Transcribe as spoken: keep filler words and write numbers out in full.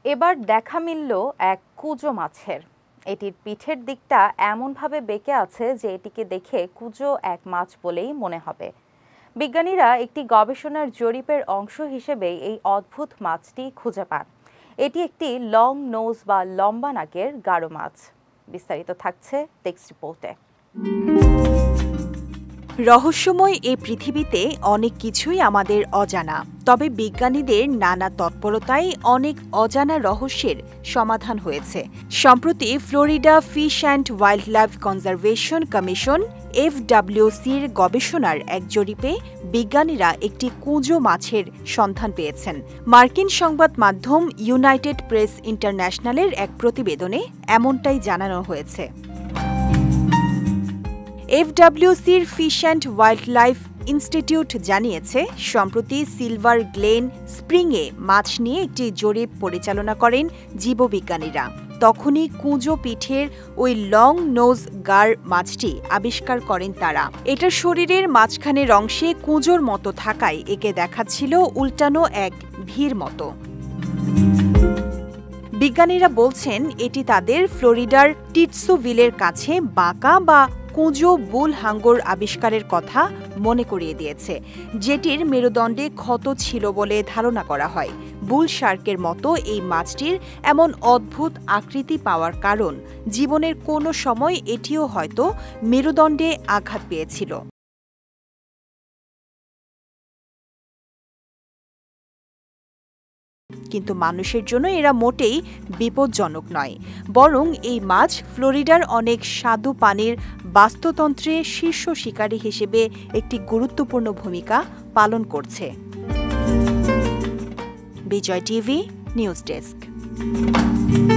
এবার দেখা মিলল এক কুজো মাছের। এটির পিঠের দিকটা এমনভাবে বেঁকে আছে যে এটিকে দেখে কুজো এক মাছ বলেই মনে হবে। বিজ্ঞানীরা একটি গবেষণার জরিপের অংশ হিসেবে এই অদ্ভুত মাছটি খুঁজে পান। এটি একটি লং নোজ বা লম্বা নাকের গারো মাছ। বিস্তারিত থাকছে টেক্সট রিপোর্টে। রহস্যময় এ পৃথিবীতে অনেক কিছুই আমাদের অজানা, তবে বিজ্ঞানীদের নানা তৎপরতায় অনেক অজানা রহস্যের সমাধান হয়েছে। সম্প্রতি Florida fish and wildlife conservation commission F W সির গবেষণার এক জরিপে বিজ্ঞানীরা একটি কুঁজো মাছের সন্ধান পেয়েছেন। মার্কিন সংবাদ মাধ্যম ইউনাইটেড প্রেস ইন্টারন্যাশনালের এক প্রতিবেদনে এমনটাই জানানো হয়েছে। এফ ডব্লিউ সির ফিশ অ্যান্ড ওয়াইল্ডলাইফ ইনস্টিটিউট জানিয়েছে, সম্প্রতি সিলভার গ্লেন স্প্রিংয়ে মাছ নিয়ে একটি জরিপ পরিচালনা করেন জীববিজ্ঞানীরা। তখনই কুঁজো পিঠের ওই লং নোজ গার মাছটি আবিষ্কার করেন তারা। এটার শরীরের মাঝখানের অংশে কুঁজোর মতো থাকায় একে দেখাচ্ছিল উল্টানো এক ভির মতো। বিজ্ঞানীরা বলছেন, এটি তাদের ফ্লোরিডার টিটসুভিলের কাছে বাঁকা বা কুঁজো বুল হাঙ্গর আবিষ্কারের কথা মনে করিয়ে দিয়েছে, যেটির মেরুদণ্ডে ক্ষত ছিল বলে ধারণা করা হয়। বুল শার্কের মতো এই মাছটির এমন অদ্ভুত আকৃতি পাওয়ার কারণ, জীবনের কোনো সময় এটিও হয়তো মেরুদণ্ডে আঘাত পেয়েছিল। কিন্তু মানুষের জন্য এরা মোটেই বিপজ্জনক নয়, বরং এই মাছ ফ্লোরিডার অনেক স্বাদু পানির বাস্তুতন্ত্রে শীর্ষ শিকারী হিসেবে একটি গুরুত্বপূর্ণ ভূমিকা পালন করছে। Bijoy TV news desk.